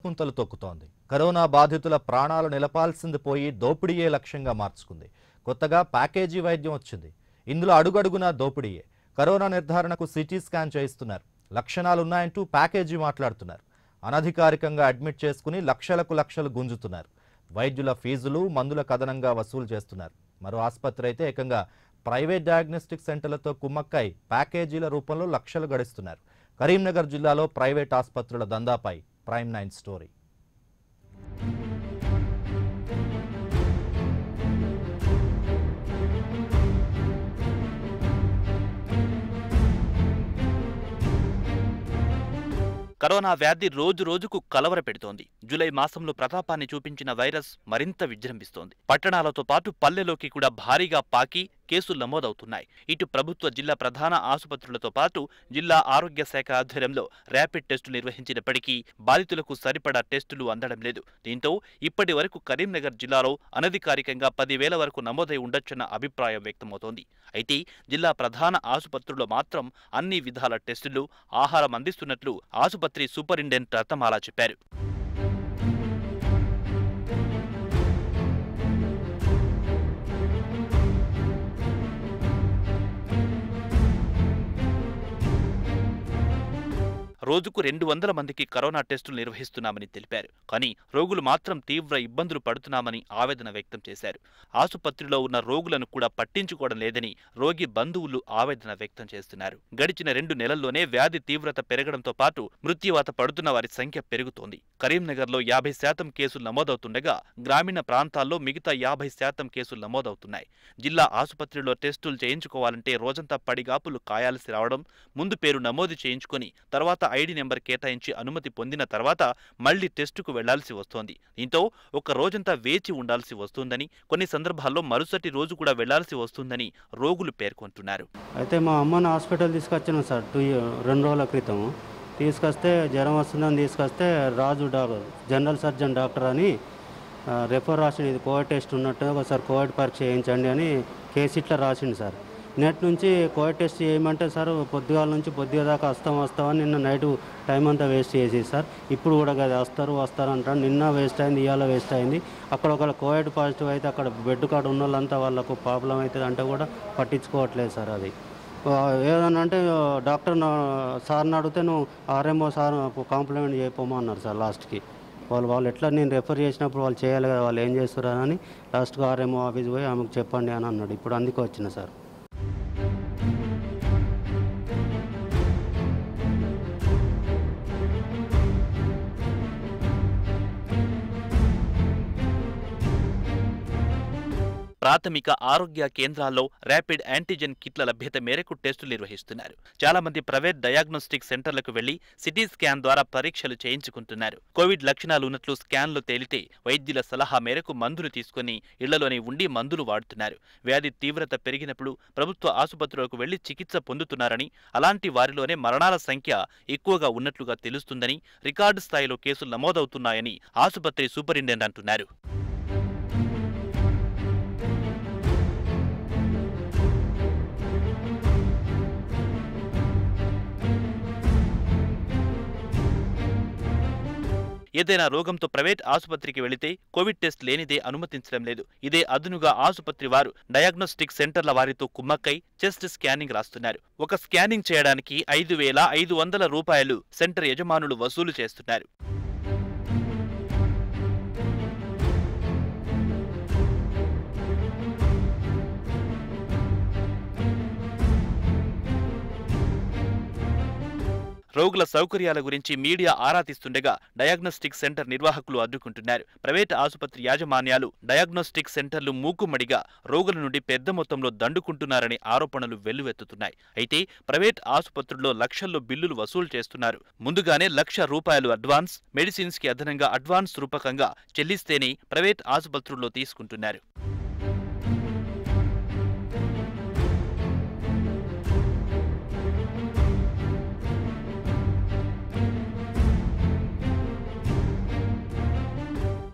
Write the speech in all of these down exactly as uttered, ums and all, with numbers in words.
పుంతలు తొక్కుతోంది. కరోనా బాధితుల ప్రాణాలు నిలపాల్సింది పోయి దోపిడీయే లక్ష్యంగా మార్చుకుంది. కొత్తగా ప్యాకేజీ వైద్యం వచ్చింది. ఇందులో అడుగడుగునా దోపిడీయే. కరోనా నిర్ధారణకు సిటీ స్కాన్ చేయిస్తున్నారు. లక్షణాలున్నాయంటూ ప్యాకేజీ మాట్లాడుతున్నారు. అనధికారికంగా అడ్మిట్ చేసుకుని లక్షలకు లక్షలు గుంజుతున్నారు. వైద్యుల ఫీజులు మందుల కథనంగా వసూలు చేస్తున్నారు. మరో ఆసుపత్రి అయితే ఏకంగా ప్రైవేట్ డయాగ్నోస్టిక్ సెంటర్లతో కుమ్మక్కై ప్యాకేజీల రూపంలో లక్షలు గడిస్తున్నారు. కరీంనగర్ జిల్లాలో ప్రైవేట్ ఆసుపత్రుల దందాపై ప్రైమ్ నైన్ స్టోరీ. కరోనా వ్యాధి రోజు రోజుకు కలవర పెడుతోంది. జూలై మాసంలో ప్రతాపాన్ని చూపించిన వైరస్ మరింత విజృంభిస్తోంది. పట్టణాలతో పాటు పల్లెలోకి కూడా భారీగా పాకి కేసులు నమోదవుతున్నాయి. ఇటు ప్రభుత్వ జిల్లా ప్రధాన ఆసుపత్రులతో పాటు జిల్లా ఆరోగ్య శాఖ ఆధ్వర్యంలో ర్యాపిడ్ టెస్టులు నిర్వహించినప్పటికీ బాధితులకు సరిపడా టెస్టులు అందడం లేదు. దీంతో ఇప్పటి వరకు కరీంనగర్ జిల్లాలో అనధికారికంగా పదివేల వరకు నమోదై ఉండొచ్చన్న అభిప్రాయం వ్యక్తమవుతోంది. అయితే జిల్లా ప్రధాన ఆసుపత్రుల్లో మాత్రం అన్ని విధాల టెస్టులు, ఆహారం అందిస్తున్నట్లు ఆసుపత్రి సూపరింటెండెంట్ రత్నమాల చెప్పారు. రోజుకు రెండు వందల మందికి కరోనా టెస్టులు నిర్వహిస్తున్నామని తెలిపారు. కానీ రోగులు మాత్రం తీవ్ర ఇబ్బందులు పడుతున్నామని ఆవేదన వ్యక్తం చేశారు. ఆసుపత్రిలో ఉన్న రోగులను కూడా పట్టించుకోవడం లేదని రోగి బంధువులు ఆవేదన వ్యక్తం చేస్తున్నారు. గడిచిన రెండు నెలల్లోనే వ్యాధి తీవ్రత పెరగడంతో పాటు మృత్యువాత పడుతున్న వారి సంఖ్య పెరుగుతోంది. కరీంనగర్లో యాభై శాతం కేసులు నమోదవుతుండగా గ్రామీణ ప్రాంతాల్లో మిగతా యాభై శాతం కేసులు నమోదవుతున్నాయి. జిల్లా ఆసుపత్రిలో టెస్టులు చేయించుకోవాలంటే రోజంతా పడిగాపులు కాయాల్సి రావడం, ముందు పేరు నమోదు చేయించుకుని తర్వాత ఐడి నెంబర్ కేటాయించి అనుమతి పొందిన తర్వాత మళ్లీ టెస్టుకు వెళ్లాల్సి వస్తోంది. దీంతో ఒక రోజంతా వేచి ఉండాల్సి వస్తుందని, కొన్ని సందర్భాల్లో మరుసటి రోజు కూడా వెళ్లాల్సి వస్తుందని రోగులు పేర్కొంటున్నారు. అయితే మా అమ్మని హాస్పిటల్ తీసుకొచ్చాను సార్ టూ రెండు రోజుల క్రితం. తీసుకొస్తే జ్వరం వస్తుందని తీసుకొస్తే Raju doctor general surgeon doctor అని రెఫర్ రాసిండు. ఇది కోవిడ్ టెస్ట్ ఉన్నట్టు ఒకసారి కోవిడ్ పరీక్ష చేయించండి అని కేసు ఇట్లా రాసిండు సార్. నెట్ నుంచి కోవిడ్ టెస్ట్ చేయమంటే సార్ పొద్దుగాల నుంచి పొద్దుగా దాకా వస్తాం వస్తామని నిన్న నైట్ టైం అంతా వేస్ట్ చేసి సార్ ఇప్పుడు కూడా కదా వస్తారు వస్తారు అంటారు. నిన్న వేస్ట్ అయింది, ఇవాళ వేస్ట్ అయింది. అక్కడ ఒకవేళ కోవిడ్ పాజిటివ్ అయితే అక్కడ బెడ్ కార్డు ఉన్న వాళ్ళంతా వాళ్ళకు ప్రాబ్లం అవుతుంది అంటే కూడా పట్టించుకోవట్లేదు సార్. అది ఏదన్నా అంటే డాక్టర్ సార్ని అడిగితే నువ్వు ఆర్ఎంఓ సార్ కాంప్లిమెంట్ చేయపోమా అన్నారు సార్. లాస్ట్కి వాళ్ళు వాళ్ళు ఎట్లా నేను రెఫర్ చేసినప్పుడు వాళ్ళు చేయాలి కదా, వాళ్ళు ఏం చేస్తారు అని లాస్ట్గా ఆర్ఎంఓ ఆఫీస్ పోయి ఆమెకు చెప్పండి అని అన్నాడు. ఇప్పుడు అందుకే వచ్చిన సార్. ప్రాథమిక ఆరోగ్య కేంద్రాల్లో ర్యాపిడ్ యాంటీజెన్ కిట్ల లభ్యత మేరకు టెస్టులు నిర్వహిస్తున్నారు. చాలా మంది ప్రైవేట్ డయాగ్నోస్టిక్ సెంటర్లకు వెళ్లి సిటీ స్కాన్ ద్వారా పరీక్షలు చేయించుకుంటున్నారు. కోవిడ్ లక్షణాలు ఉన్నట్లు స్కాన్లు తేలితే వైద్యుల సలహా మేరకు మందులు తీసుకుని ఇళ్లలోనే ఉండి మందులు వాడుతున్నారు. వ్యాధి తీవ్రత పెరిగినప్పుడు ప్రభుత్వ ఆసుపత్రులకు వెళ్లి చికిత్స పొందుతున్నారని, అలాంటి వారిలోనే మరణాల సంఖ్య ఎక్కువగా ఉన్నట్లుగా తెలుస్తుందని, రికార్డు స్థాయిలో కేసులు నమోదవుతున్నాయని ఆసుపత్రి సూపరింటెండెంట్ అంటున్నారు. ఏదైనా రోగంతో ప్రైవేట్ ఆసుపత్రికి వెళితే కోవిడ్ టెస్ట్ లేనిదే అనుమతించడం లేదు. ఇదే అదునుగా ఆసుపత్రి వారు డయాగ్నోస్టిక్ సెంటర్ల వారితో కుమ్మక్కై చెస్ట్ స్కానింగ్ రాస్తున్నారు. ఒక స్కానింగ్ చేయడానికి ఐదు వేల ఐదు వందల రూపాయలు సెంటర్ యజమానులు వసూలు చేస్తున్నారు. రోగుల సౌకర్యాల గురించి మీడియా ఆరా తీస్తుండగా డయాగ్నోస్టిక్ సెంటర్ నిర్వాహకులు అడ్డుకుంటున్నారు. ప్రైవేట్ ఆసుపత్రి యాజమాన్యాలు డయాగ్నోస్టిక్ సెంటర్లు మూకుమ్మడిగా రోగుల నుండి పెద్ద మొత్తంలో దండుకుంటున్నారనే ఆరోపణలు వెల్లువెత్తుతున్నాయి. అయితే ప్రైవేట్ ఆసుపత్రుల్లో లక్షల్లో బిల్లులు వసూలు చేస్తున్నారు. ముందుగానే లక్ష రూపాయలు అడ్వాన్స్, మెడిసిన్స్ కి అదనంగా అడ్వాన్స్ రూపకంగా చెల్లిస్తేనే ప్రైవేట్ ఆసుపత్రుల్లో తీసుకుంటున్నారు.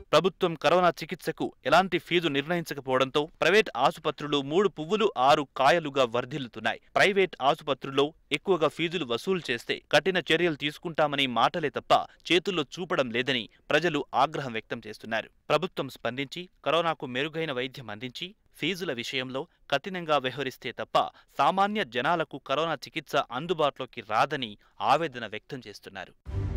ప్రభుత్వం కరోనా చికిత్సకు ఎలాంటి ఫీజు నిర్ణయించకపోవడంతో ప్రైవేట్ ఆసుపత్రులు మూడు పువ్వులు ఆరు కాయలుగా వర్ధిల్లుతున్నాయి. ప్రైవేట్ ఆసుపత్రుల్లో ఎక్కువగా ఫీజులు వసూలు చేస్తే కఠిన చర్యలు తీసుకుంటామని మాటలే తప్ప చేతుల్లో చూపడం లేదని ప్రజలు ఆగ్రహం వ్యక్తం చేస్తున్నారు. ప్రభుత్వం స్పందించి కరోనాకు మెరుగైన వైద్యం అందించి ఫీజుల విషయంలో కఠినంగా వ్యవహరిస్తే తప్ప సామాన్య జనాలకు కరోనా చికిత్స అందుబాటులోకి రాదని ఆవేదన వ్యక్తం చేస్తున్నారు.